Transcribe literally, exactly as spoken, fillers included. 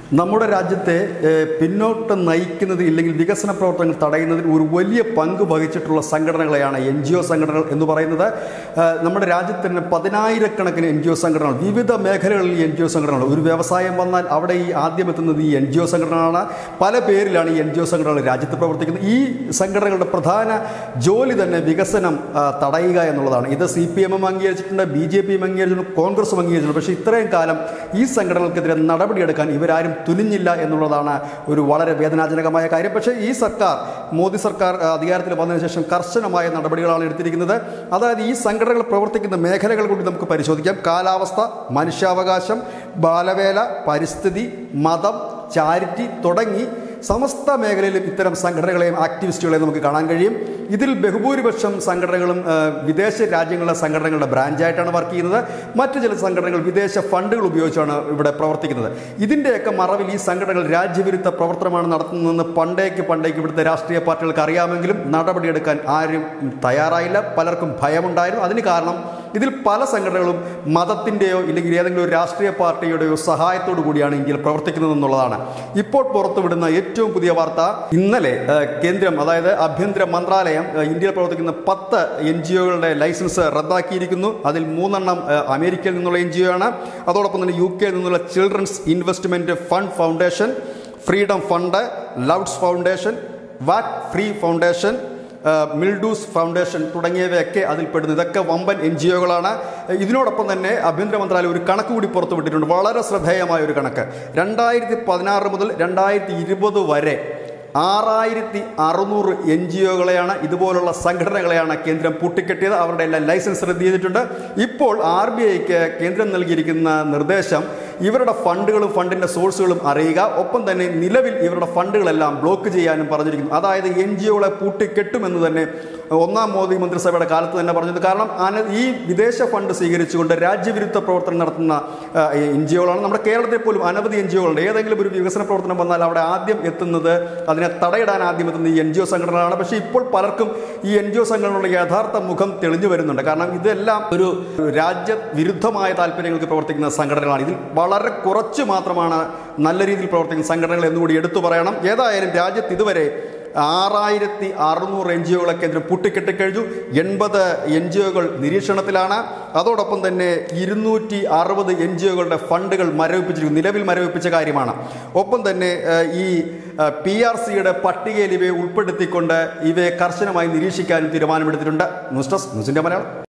നമ്മുടെ രാജ്യത്തെ പിന്നോട്ട് നയിക്കുന്നത് ഇല്ലെങ്കിൽ വികസന പ്രവർത്തനങ്ങൾ തടയുന്നതിൽ ഒരു വലിയ പങ്ക് വഹിച്ചിട്ടുള്ള സംഘടനകളെയാണ് എൻ ജി ഒ സംഘടനകൾ എന്ന് പറയുന്നത്. നമ്മുടെ രാജ്യത്ത് തന്നെ പതിനായിരക്കണക്കിന് എൻ ജി ഒ സംഘടനകൾ, വിവിധ മേഖലകളിൽ എൻ ജി ഒ സംഘടനകൾ. ഒരു വ്യവസായം വന്നാൽ അവിടെ ഈ ആദ്യം എത്തുന്നത് ഈ എൻ ജി ഒ സംഘടനകളാണ്. പല പേരിലാണ് ഈ എൻ ജി ഒ സംഘടനകൾ രാജ്യത്ത് പ്രവർത്തിക്കുന്നത്. ഈ സംഘടനകളുടെ പ്രധാന ജോലി തന്നെ വികസനം തടയുക എന്നുള്ളതാണ്. ഇത് സി പി എമ്മും അംഗീകരിച്ചിട്ടുണ്ട്, ബി ജെ പിയും അംഗീകരിച്ചിട്ടുണ്ട്, കോൺഗ്രസും അംഗീകരിച്ചിട്ടുണ്ട്. പക്ഷേ ഇത്രയും കാലം ഈ സംഘടനകൾക്കെതിരെ നടപടിയെടുക്കാൻ ഇവരാരും തുനിഞ്ഞില്ല എന്നുള്ളതാണ് ഒരു വളരെ വേദനാജനകമായ കാര്യം. പക്ഷേ ഈ സർക്കാർ, മോദി സർക്കാർ അധികാരത്തിൽ വന്നതിന് ശേഷം കർശനമായ നടപടികളാണ് എടുത്തിരിക്കുന്നത്. അതായത് ഈ സംഘടനകൾ പ്രവർത്തിക്കുന്ന മേഖലകൾ കൂടി നമുക്ക് പരിശോധിക്കാം. കാലാവസ്ഥ, മനുഷ്യാവകാശം, ബാലവേല, പരിസ്ഥിതി, മതം, ചാരിറ്റി തുടങ്ങി സമസ്ത മേഖലയിലും ഇത്തരം സംഘടനകളെയും ആക്ടിവിസ്റ്റുകളെയും നമുക്ക് കാണാൻ കഴിയും. ഇതിൽ ബഹുഭൂരിപക്ഷം സംഘടനകളും വിദേശ രാജ്യങ്ങളിലെ സംഘടനകളുടെ ബ്രാഞ്ചായിട്ടാണ് വർക്ക് ചെയ്യുന്നത്. മറ്റു ചില സംഘടനകൾ വിദേശ ഫണ്ടുകൾ ഉപയോഗിച്ചാണ് ഇവിടെ പ്രവർത്തിക്കുന്നത്. ഇതിൻ്റെയൊക്കെ മറവിൽ ഈ സംഘടനകൾ രാജ്യവിരുദ്ധ പ്രവർത്തനമാണ് നടത്തുന്നതെന്ന് പണ്ടേക്ക് പണ്ടേക്ക് ഇവിടുത്തെ രാഷ്ട്രീയ പാർട്ടികൾക്ക് അറിയാമെങ്കിലും നടപടിയെടുക്കാൻ ആരും തയ്യാറായില്ല. പലർക്കും ഭയമുണ്ടായിരുന്നു. അതിന് കാരണം ഇതിൽ പല സംഘടനകളും മതത്തിൻ്റെയോ ഇല്ലെങ്കിൽ ഏതെങ്കിലും ഒരു രാഷ്ട്രീയ പാർട്ടിയുടെയോ സഹായത്തോടു കൂടിയാണ് ഇന്ത്യയിൽ പ്രവർത്തിക്കുന്നത് എന്നുള്ളതാണ് ഇപ്പോൾ പുറത്തുവിടുന്ന ഏറ്റവും പുതിയ വാർത്ത. ഇന്നലെ കേന്ദ്രം, അതായത് ആഭ്യന്തര മന്ത്രാലയം ഇന്ത്യയിൽ പ്രവർത്തിക്കുന്ന പത്ത് എൻ ജി ഒകളുടെ ലൈസൻസ് റദ്ദാക്കിയിരിക്കുന്നു. അതിൽ മൂന്നെണ്ണം അമേരിക്കയിൽ നിന്നുള്ള എൻ ജി ഒ ആണ്. അതോടൊപ്പം തന്നെ യു കെയിൽ നിന്നുള്ള children's investment fund foundation, freedom fund, Laudes foundation, വാറ്റ് ഫ്രീ ഫൗണ്ടേഷൻ, മിൽഡൂസ് ഫൗണ്ടേഷൻ തുടങ്ങിയവയൊക്കെ അതിൽപ്പെടുന്നു. ഇതൊക്കെ വമ്പൻ എൻ ജി ഒകളാണ്. ഇതിനോടൊപ്പം തന്നെ ആഭ്യന്തര മന്ത്രാലയം ഒരു കണക്ക് കൂടി പുറത്തുവിട്ടിട്ടുണ്ട്, വളരെ ശ്രദ്ധേയമായ ഒരു കണക്ക്. രണ്ടായിരത്തി പതിനാറ് മുതൽ രണ്ടായിരത്തി ഇരുപത് വരെ ആറായിരത്തി അറുന്നൂറ് എൻ ജി ഒകളെയാണ്, ഇതുപോലുള്ള സംഘടനകളെയാണ് കേന്ദ്രം പൂട്ടിക്കെട്ടിയത്. അവരുടെ എല്ലാം ലൈസൻസ് റദ്ദ് ചെയ്തിട്ടുണ്ട്. ഇപ്പോൾ ആർ ബി ഐക്ക് കേന്ദ്രം നൽകിയിരിക്കുന്ന നിർദ്ദേശം ഇവരുടെ ഫണ്ടുകളും ഫണ്ടിൻ്റെ സോഴ്സുകളും അറിയുക, ഒപ്പം തന്നെ നിലവിൽ ഇവരുടെ ഫണ്ടുകളെല്ലാം ബ്ലോക്ക് ചെയ്യാനും പറഞ്ഞിരിക്കുന്നു. അതായത് എൻ ജി ഒകളെ പൂട്ടിക്കെട്ടുമെന്ന് തന്നെ ഒന്നാം മോദി മന്ത്രിസഭയുടെ കാലത്ത് തന്നെ പറഞ്ഞത്. കാരണം ഈ വിദേശ ഫണ്ട് സ്വീകരിച്ചുകൊണ്ട് രാജ്യവിരുദ്ധ പ്രവർത്തനം നടത്തുന്ന എൻ ജി ഒകളാണ്. നമ്മുടെ കേരളത്തിൽ പോലും അനവധി എൻ ജി ഒകളുണ്ട്. ഏതെങ്കിലും ഒരു വികസന പ്രവർത്തനം വന്നാൽ അവിടെ ആദ്യം എത്തുന്നത്, അതിനെ തടയിടാൻ ആദ്യം എത്തുന്നത് ഈ എൻ ജി ഒ സംഘടനകളാണ്. പക്ഷേ ഇപ്പോൾ പലർക്കും ഈ എൻ ജി ഒ സംഘടനകളുടെ യഥാർത്ഥ മുഖം തെളിഞ്ഞു വരുന്നുണ്ട്. കാരണം ഇതെല്ലാം ഒരു രാജ്യവിരുദ്ധമായ താല്പര്യങ്ങൾക്ക് പ്രവർത്തിക്കുന്ന സംഘടനകളാണ്. ഇതിൽ വളരെ കുറച്ച് മാത്രമാണ് നല്ല രീതിയിൽ പ്രവർത്തിക്കുന്ന സംഘടനകൾ എന്നുകൂടി എടുത്തു പറയണം. ഏതായാലും രാജ്യത്ത് ഇതുവരെ ആറായിരത്തി അറുന്നൂറ് എൻ ജി ഒകളെ കേന്ദ്രം പൂട്ടിക്കെട്ടിക്കഴിഞ്ഞു. എൺപത് എൻ ജി ഒകൾ നിരീക്ഷണത്തിലാണ്. അതോടൊപ്പം തന്നെ ഇരുന്നൂറ്റി അറുപത് എൻ ജി ഒകളുടെ ഫണ്ടുകൾ മരവിപ്പിച്ചിരിക്കുന്നു, നിലവിൽ മരവിപ്പിച്ച കാര്യമാണ്. ഒപ്പം തന്നെ ഈ പി ആർ സിയുടെ പട്ടികയിൽ ഇവയെ ഉൾപ്പെടുത്തിക്കൊണ്ട് ഇവയെ കർശനമായി നിരീക്ഷിക്കാനും തീരുമാനമെടുത്തിട്ടുണ്ട്. ന്യൂസ് ഡെസ്ക് ന്യൂസിൻ്റെ മലയാളം.